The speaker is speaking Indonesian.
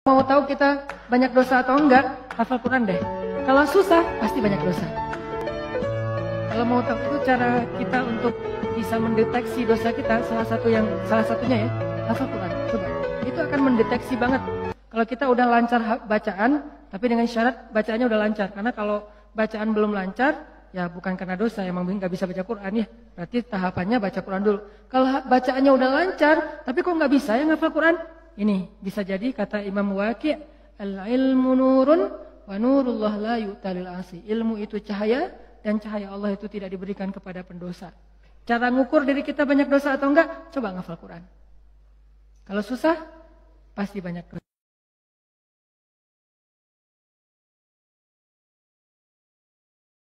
Mau tahu kita banyak dosa atau enggak, hafal Quran deh. Kalau susah, pasti banyak dosa. Kalau mau tahu itu cara kita untuk bisa mendeteksi dosa kita, salah satunya ya, hafal Quran. Coba, itu akan mendeteksi banget. Kalau kita udah lancar bacaan, tapi dengan syarat bacaannya udah lancar. Karena kalau bacaan belum lancar, ya bukan karena dosa, emang nggak bisa baca Quran ya. Berarti tahapannya baca Quran dulu. Kalau bacaannya udah lancar, tapi kok nggak bisa ya ngafal Quran? Ini bisa jadi kata Imam Waqi', al-ilmu nurun wa nurullah la yu'talil asi. Ilmu itu cahaya dan cahaya Allah itu tidak diberikan kepada pendosa. Cara ngukur diri kita banyak dosa atau enggak? Coba ngafal Quran. Kalau susah, pasti banyak dosa.